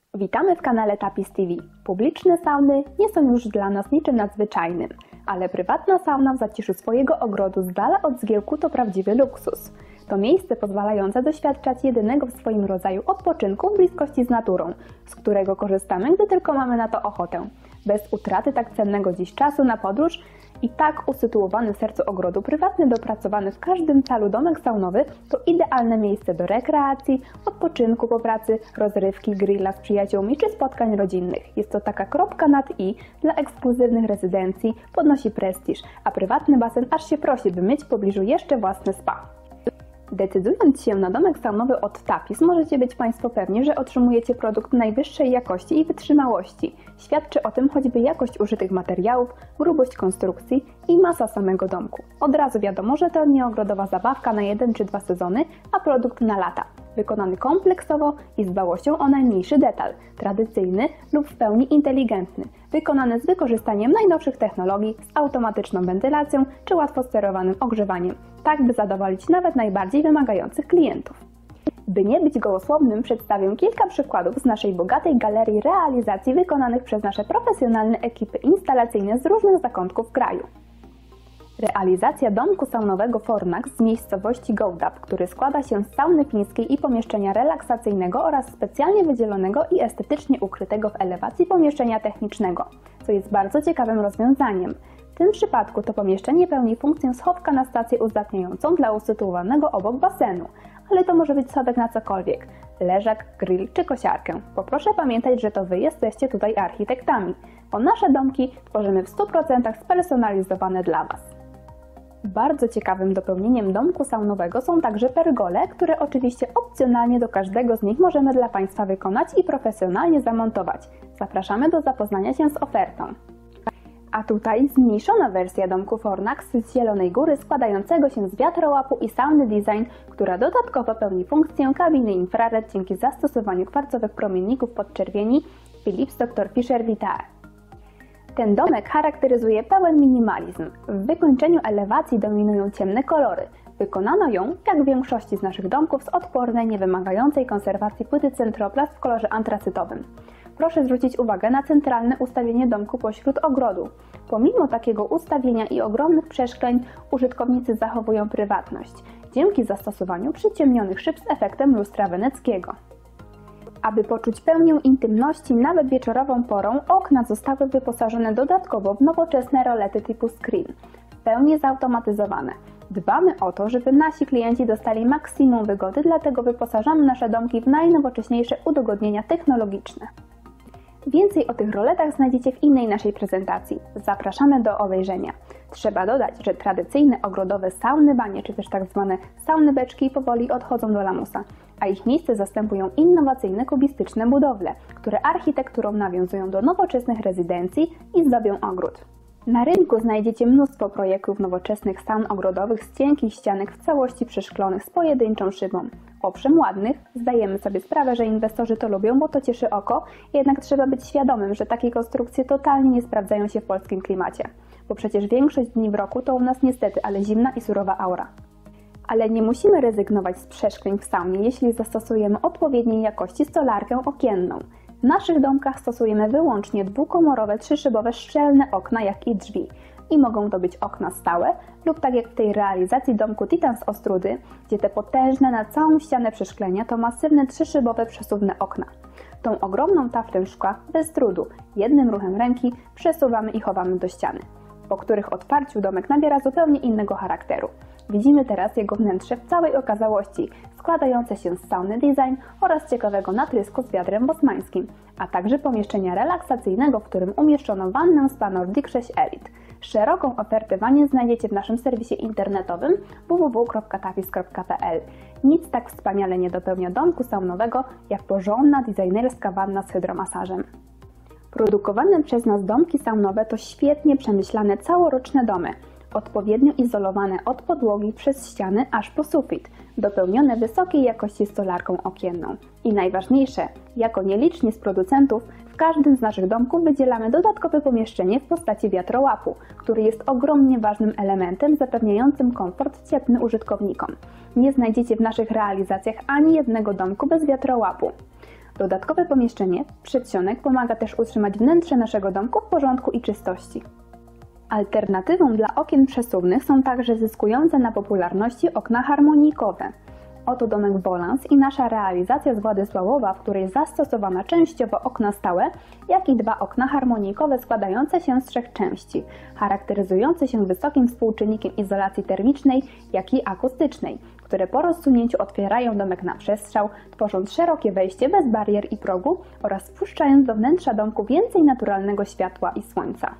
Witamy w kanale Tapis TV. Publiczne sauny nie są już dla nas niczym nadzwyczajnym, ale prywatna sauna w zaciszu swojego ogrodu z dala od zgiełku to prawdziwy luksus. To miejsce pozwalające doświadczać jedynego w swoim rodzaju odpoczynku w bliskości z naturą, z którego korzystamy, gdy tylko mamy na to ochotę. Bez utraty tak cennego dziś czasu na podróż i tak usytuowany w sercu ogrodu prywatny, dopracowany w każdym calu domek saunowy to idealne miejsce do rekreacji, odpoczynku po pracy, rozrywki, grilla z przyjaciółmi czy spotkań rodzinnych. Jest to taka kropka nad i dla ekskluzywnych rezydencji, podnosi prestiż, a prywatny basen aż się prosi, by mieć w pobliżu jeszcze własne spa. Decydując się na domek saunowy od Tapis, możecie być Państwo pewni, że otrzymujecie produkt najwyższej jakości i wytrzymałości. Świadczy o tym choćby jakość użytych materiałów, grubość konstrukcji i masa samego domku. Od razu wiadomo, że to nie ogrodowa zabawka na 1 czy 2 sezony, a produkt na lata. Wykonany kompleksowo i z dbałością o najmniejszy detal, tradycyjny lub w pełni inteligentny, wykonany z wykorzystaniem najnowszych technologii, z automatyczną wentylacją czy łatwo sterowanym ogrzewaniem, tak by zadowolić nawet najbardziej wymagających klientów. By nie być gołosłownym, przedstawię kilka przykładów z naszej bogatej galerii realizacji wykonanych przez nasze profesjonalne ekipy instalacyjne z różnych zakątków kraju. Realizacja domku saunowego Fornax z miejscowości Gołdap, który składa się z sauny fińskiej i pomieszczenia relaksacyjnego oraz specjalnie wydzielonego i estetycznie ukrytego w elewacji pomieszczenia technicznego, co jest bardzo ciekawym rozwiązaniem. W tym przypadku to pomieszczenie pełni funkcję schowka na stację uzdatniającą dla usytuowanego obok basenu, ale to może być schowek na cokolwiek, leżak, grill czy kosiarkę. Poproszę pamiętać, że to Wy jesteście tutaj architektami, bo nasze domki tworzymy w 100% spersonalizowane dla Was. Bardzo ciekawym dopełnieniem domku saunowego są także pergole, które oczywiście opcjonalnie do każdego z nich możemy dla Państwa wykonać i profesjonalnie zamontować. Zapraszamy do zapoznania się z ofertą. A tutaj zmniejszona wersja domku Fornax z Zielonej Góry składającego się z wiatrołapu i sauny design, która dodatkowo pełni funkcję kabiny infrared dzięki zastosowaniu kwarcowych promienników podczerwieni Philips Dr. Fisher Vitae. Ten domek charakteryzuje pełen minimalizm. W wykończeniu elewacji dominują ciemne kolory. Wykonano ją, jak w większości z naszych domków, z odpornej, niewymagającej konserwacji płyty Centroplast w kolorze antracytowym. Proszę zwrócić uwagę na centralne ustawienie domku pośród ogrodu. Pomimo takiego ustawienia i ogromnych przeszkleń, użytkownicy zachowują prywatność, dzięki zastosowaniu przyciemnionych szyb z efektem lustra weneckiego. Aby poczuć pełnię intymności nawet wieczorową porą, okna zostały wyposażone dodatkowo w nowoczesne rolety typu screen, w pełni zautomatyzowane. Dbamy o to, żeby nasi klienci dostali maksimum wygody, dlatego wyposażamy nasze domki w najnowocześniejsze udogodnienia technologiczne. Więcej o tych roletach znajdziecie w innej naszej prezentacji. Zapraszamy do obejrzenia. Trzeba dodać, że tradycyjne ogrodowe sauny banie, czy też tak zwane sauny beczki powoli odchodzą do lamusa, a ich miejsce zastępują innowacyjne kubistyczne budowle, które architekturą nawiązują do nowoczesnych rezydencji i zdobią ogród. Na rynku znajdziecie mnóstwo projektów nowoczesnych saun ogrodowych z cienkich ścianek w całości przeszklonych z pojedynczą szybą. Owszem ładnych, zdajemy sobie sprawę, że inwestorzy to lubią, bo to cieszy oko, jednak trzeba być świadomym, że takie konstrukcje totalnie nie sprawdzają się w polskim klimacie, bo przecież większość dni w roku to u nas niestety, ale zimna i surowa aura. Ale nie musimy rezygnować z przeszkleń w saunie, jeśli zastosujemy odpowiedniej jakości stolarkę okienną. W naszych domkach stosujemy wyłącznie dwukomorowe, trzyszybowe szczelne okna, jak i drzwi. I mogą to być okna stałe lub tak jak w tej realizacji domku Titan z Ostródy, gdzie te potężne na całą ścianę przeszklenia to masywne trzyszybowe przesuwne okna. Tą ogromną taflę szkła bez trudu, jednym ruchem ręki przesuwamy i chowamy do ściany, po których otwarciu domek nabiera zupełnie innego charakteru. Widzimy teraz jego wnętrze w całej okazałości, składające się z sauny design oraz ciekawego natrysku z wiatrem bosmańskim, a także pomieszczenia relaksacyjnego, w którym umieszczono wannę spa Nordic 6 Elite. Szeroką ofertę wanien znajdziecie w naszym serwisie internetowym www.tapis.pl. Nic tak wspaniale nie dopełnia domku saunowego, jak porządna, designerska wanna z hydromasażem. Produkowane przez nas domki saunowe to świetnie przemyślane całoroczne domy, odpowiednio izolowane od podłogi przez ściany aż po sufit, dopełnione wysokiej jakości stolarką okienną. I najważniejsze, jako nieliczni z producentów, w każdym z naszych domków wydzielamy dodatkowe pomieszczenie w postaci wiatrołapu, który jest ogromnie ważnym elementem zapewniającym komfort cieplny użytkownikom. Nie znajdziecie w naszych realizacjach ani jednego domku bez wiatrołapu. Dodatkowe pomieszczenie, przedsionek, pomaga też utrzymać wnętrze naszego domku w porządku i czystości. Alternatywą dla okien przesuwnych są także zyskujące na popularności okna harmonijkowe. Oto domek Bolans i nasza realizacja z Władysławowa, w której zastosowano częściowo okna stałe, jak i 2 okna harmonijkowe składające się z 3 części, charakteryzujące się wysokim współczynnikiem izolacji termicznej, jak i akustycznej, które po rozsunięciu otwierają domek na przestrzał, tworząc szerokie wejście bez barier i progu oraz wpuszczając do wnętrza domku więcej naturalnego światła i słońca.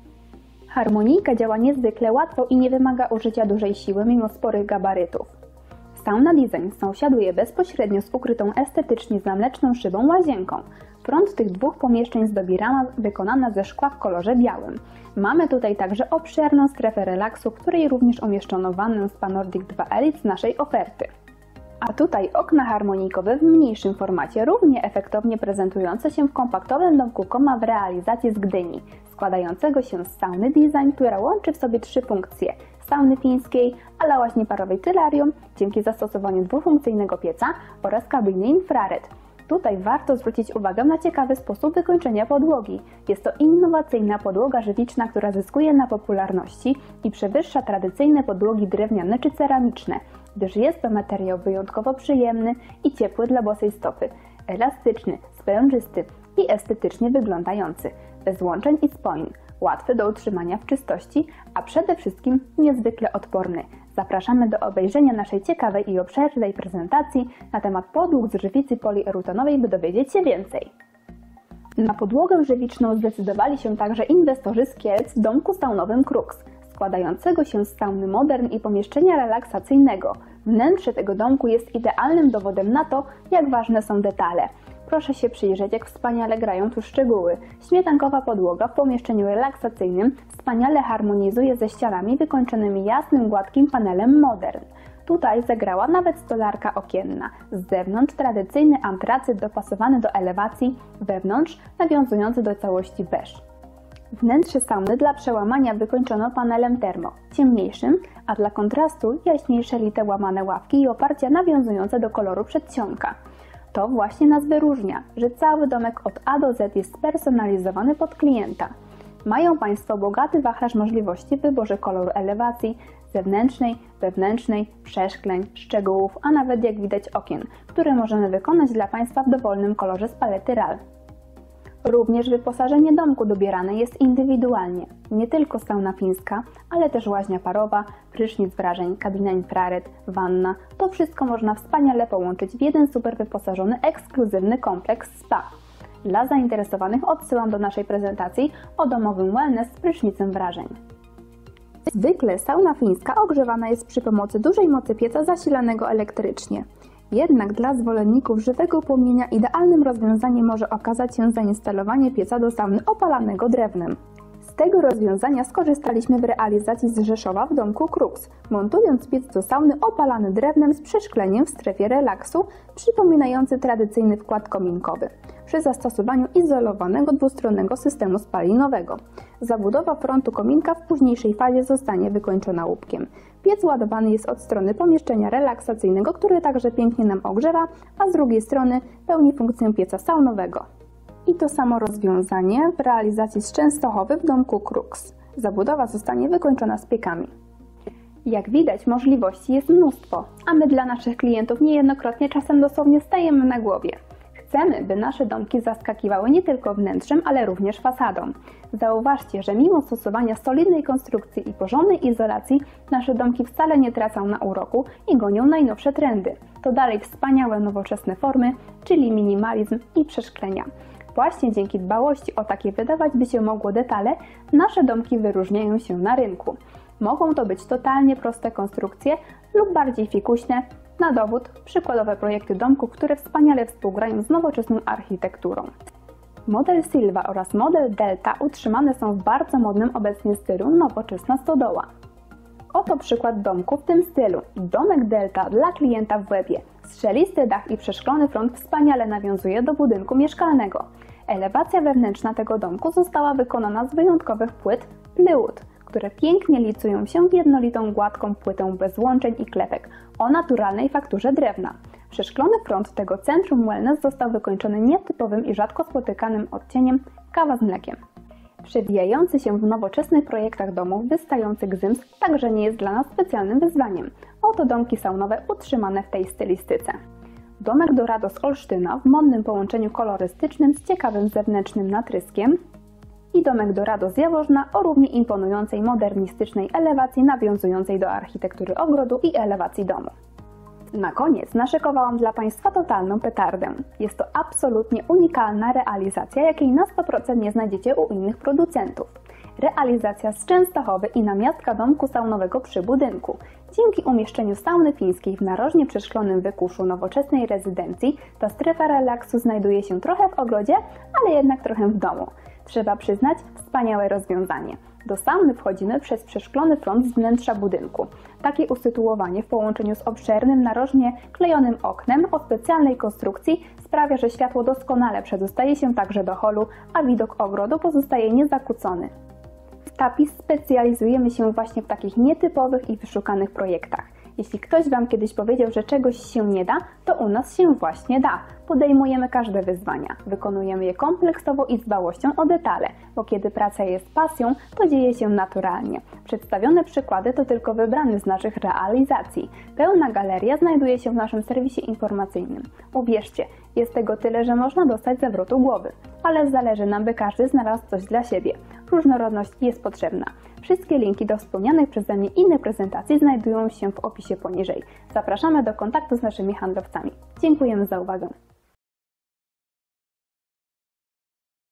Harmonijka działa niezwykle łatwo i nie wymaga użycia dużej siły mimo sporych gabarytów. Sauna Design sąsiaduje bezpośrednio z ukrytą estetycznie zamleczną szybą łazienką. Front tych 2 pomieszczeń zdobi rama wykonana ze szkła w kolorze białym. Mamy tutaj także obszerną strefę relaksu, w której również umieszczono wannę Spa Nordic 2 Elite z naszej oferty. A tutaj okna harmonijkowe w mniejszym formacie, równie efektownie prezentujące się w kompaktowym domku Koma w realizacji z Gdyni, składającego się z sauny Design, która łączy w sobie 3 funkcje: sauny fińskiej, ala łaźni parowej Tylarium dzięki zastosowaniu dwufunkcyjnego pieca oraz kabiny infrared. Tutaj warto zwrócić uwagę na ciekawy sposób wykończenia podłogi. Jest to innowacyjna podłoga żywiczna, która zyskuje na popularności i przewyższa tradycyjne podłogi drewniane czy ceramiczne, gdyż jest to materiał wyjątkowo przyjemny i ciepły dla bosej stopy, elastyczny, sprężysty i estetycznie wyglądający, bez łączeń i spoin, łatwy do utrzymania w czystości, a przede wszystkim niezwykle odporny. Zapraszamy do obejrzenia naszej ciekawej i obszernej prezentacji na temat podłóg z żywicy polierutonowej, by dowiedzieć się więcej. Na podłogę żywiczną zdecydowali się także inwestorzy z Kielc w domku saunowym Krux, składającego się z sauny Modern i pomieszczenia relaksacyjnego. Wnętrze tego domku jest idealnym dowodem na to, jak ważne są detale. Proszę się przyjrzeć, jak wspaniale grają tu szczegóły. Śmietankowa podłoga w pomieszczeniu relaksacyjnym wspaniale harmonizuje ze ścianami wykończonymi jasnym, gładkim panelem Modern. Tutaj zagrała nawet stolarka okienna. Z zewnątrz tradycyjny antracyt dopasowany do elewacji, wewnątrz nawiązujący do całości beż. Wnętrze sauny dla przełamania wykończono panelem termo, ciemniejszym, a dla kontrastu jaśniejsze lite łamane ławki i oparcia nawiązujące do koloru przedsionka. To właśnie nas wyróżnia, że cały domek od A do Z jest spersonalizowany pod klienta. Mają Państwo bogaty wachlarz możliwości w wyborze koloru elewacji, zewnętrznej, wewnętrznej, przeszkleń, szczegółów, a nawet jak widać okien, które możemy wykonać dla Państwa w dowolnym kolorze z palety RAL. Również wyposażenie domku dobierane jest indywidualnie. Nie tylko sauna fińska, ale też łaźnia parowa, prysznic wrażeń, kabina infrared, wanna. To wszystko można wspaniale połączyć w jeden super wyposażony, ekskluzywny kompleks spa. Dla zainteresowanych odsyłam do naszej prezentacji o domowym wellness z prysznicem wrażeń. Zwykle sauna fińska ogrzewana jest przy pomocy dużej mocy pieca zasilanego elektrycznie. Jednak dla zwolenników żywego płomienia idealnym rozwiązaniem może okazać się zainstalowanie pieca do sauny opalanego drewnem. Z tego rozwiązania skorzystaliśmy w realizacji z Rzeszowa w domku Krux, montując piec do sauny opalany drewnem z przeszkleniem w strefie relaksu, przypominający tradycyjny wkład kominkowy, przy zastosowaniu izolowanego dwustronnego systemu spalinowego. Zabudowa frontu kominka w późniejszej fazie zostanie wykończona łupkiem. Piec ładowany jest od strony pomieszczenia relaksacyjnego, który także pięknie nam ogrzewa, a z drugiej strony pełni funkcję pieca saunowego. I to samo rozwiązanie w realizacji z Częstochowy w domku Krux. Zabudowa zostanie wykończona z piekami. Jak widać, możliwości jest mnóstwo, a my dla naszych klientów niejednokrotnie czasem dosłownie stajemy na głowie. Chcemy, by nasze domki zaskakiwały nie tylko wnętrzem, ale również fasadą. Zauważcie, że mimo stosowania solidnej konstrukcji i porządnej izolacji, nasze domki wcale nie tracą na uroku i gonią najnowsze trendy. To dalej wspaniałe, nowoczesne formy, czyli minimalizm i przeszklenia. Właśnie dzięki dbałości o takie wydawać by się mogło detale, nasze domki wyróżniają się na rynku. Mogą to być totalnie proste konstrukcje lub bardziej fikuśne. Na dowód przykładowe projekty domków, które wspaniale współgrają z nowoczesną architekturą. Model Silva oraz model Delta utrzymane są w bardzo modnym obecnie stylu nowoczesna stodoła. Oto przykład domku w tym stylu. Domek Delta dla klienta w Łebie. Strzelisty dach i przeszklony front wspaniale nawiązuje do budynku mieszkalnego. Elewacja wewnętrzna tego domku została wykonana z wyjątkowych płyt plywood, które pięknie licują się w jednolitą, gładką płytę bez łączeń i klepek o naturalnej fakturze drewna. Przeszklony front tego centrum wellness został wykończony nietypowym i rzadko spotykanym odcieniem kawa z mlekiem. Przewijający się w nowoczesnych projektach domów wystający gzyms także nie jest dla nas specjalnym wyzwaniem. Oto domki saunowe utrzymane w tej stylistyce. Domek Dorado z Olsztyna w modnym połączeniu kolorystycznym z ciekawym zewnętrznym natryskiem i domek Dorado z Jaworzna o równie imponującej modernistycznej elewacji nawiązującej do architektury ogrodu i elewacji domu. Na koniec naszykowałam dla Państwa totalną petardę. Jest to absolutnie unikalna realizacja, jakiej na 100% nie znajdziecie u innych producentów. Realizacja z Częstochowy i namiastka domku saunowego przy budynku. Dzięki umieszczeniu sauny fińskiej w narożnie przeszklonym wykuszu nowoczesnej rezydencji, ta strefa relaksu znajduje się trochę w ogrodzie, ale jednak trochę w domu. Trzeba przyznać, wspaniałe rozwiązanie. Do sauny wchodzimy przez przeszklony front z wnętrza budynku. Takie usytuowanie w połączeniu z obszernym, narożnie klejonym oknem o specjalnej konstrukcji sprawia, że światło doskonale przedostaje się także do holu, a widok ogrodu pozostaje niezakłócony. W Tapis specjalizujemy się właśnie w takich nietypowych i wyszukanych projektach. Jeśli ktoś Wam kiedyś powiedział, że czegoś się nie da, to u nas się właśnie da. Podejmujemy każde wyzwania, wykonujemy je kompleksowo i z dbałością o detale, bo kiedy praca jest pasją, to dzieje się naturalnie. Przedstawione przykłady to tylko wybrane z naszych realizacji. Pełna galeria znajduje się w naszym serwisie informacyjnym. Uwierzcie, jest tego tyle, że można dostać zawrotu głowy, ale zależy nam, by każdy znalazł coś dla siebie. Różnorodność jest potrzebna. Wszystkie linki do wspomnianych przeze mnie innych prezentacji znajdują się w opisie poniżej. Zapraszamy do kontaktu z naszymi handlowcami. Dziękujemy za uwagę.